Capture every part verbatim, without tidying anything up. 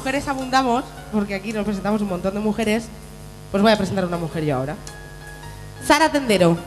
mujeres abundamos, porque aquí nos presentamos un montón de mujeres, pues voy a presentar a una mujer yo ahora. Sara Tendero.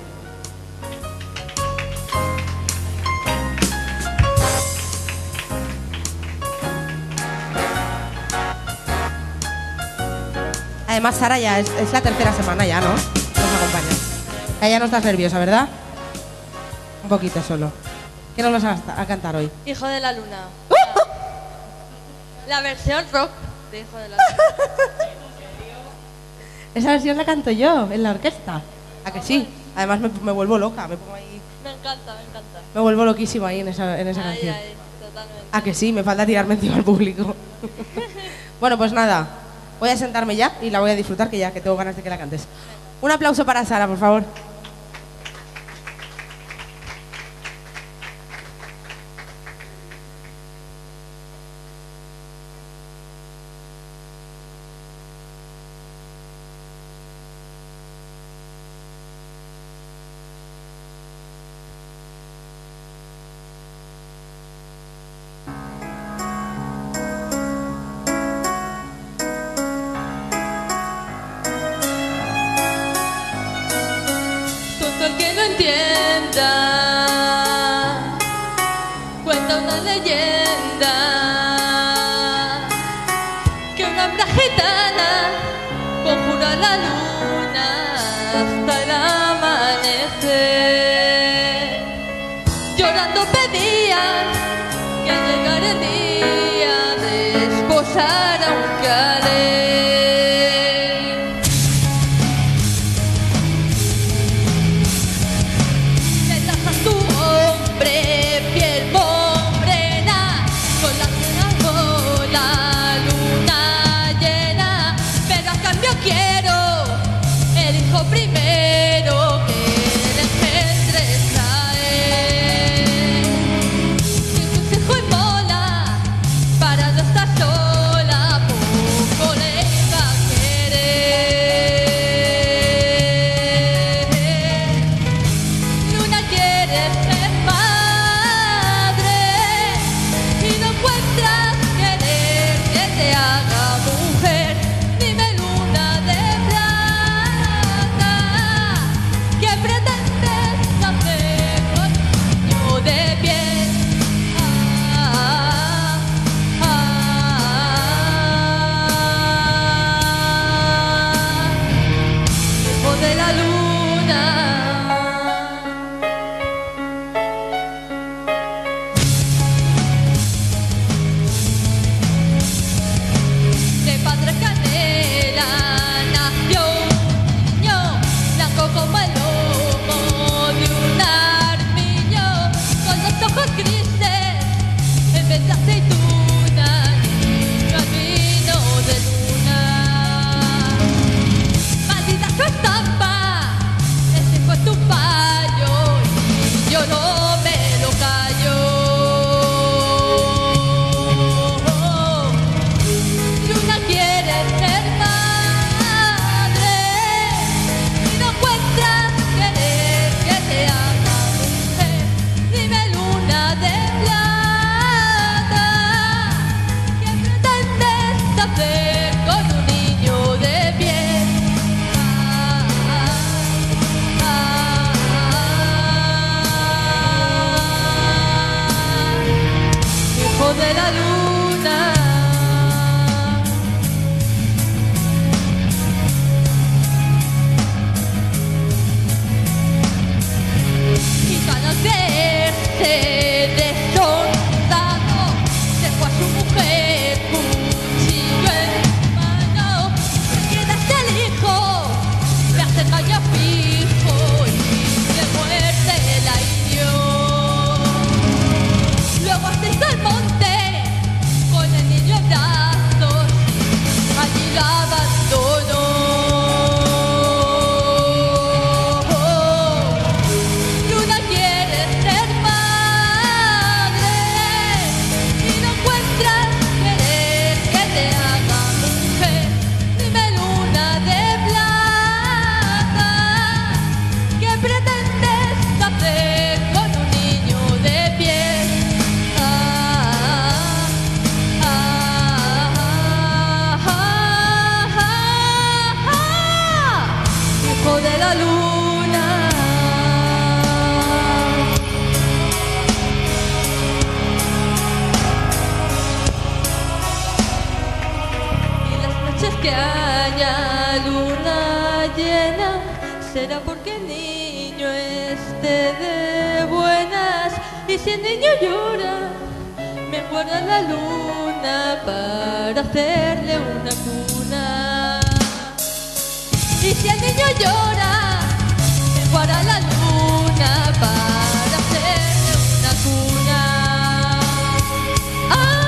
Además, Sara ya es, es la tercera semana ya, ¿no? Nos acompaña. Ya, ya no estás nerviosa, ¿verdad? Un poquito solo. ¿Qué nos vas a, a cantar hoy? Hijo de la Luna. La, la versión rock de Hijo de la Luna. Esa versión la canto yo, en la orquesta. ¿A que sí? Además me, me vuelvo loca, me pongo ahí... Me encanta, me encanta. Me vuelvo loquísima ahí en esa, en esa Ay, canción. ay, totalmente. ¿A que sí? Me falta tirarme encima al público. Bueno, pues nada. Voy a sentarme ya y la voy a disfrutar, que ya que tengo ganas de que la cantes. Un aplauso para Sara, por favor. Cuenta una leyenda que una hembra gitana conjura la luna hasta el amanecer. Llorando pedía que llegara el día de esposar a un calé. Primero que el engendre trae, y un consejo en bola para no estar sola, poco le que haya luna llena, será porque el niño esté de buenas. Y si el niño llora, me guarda la luna para hacerle una cuna. Y si el niño llora, me guarda la luna para hacerle una cuna. ¡Ah!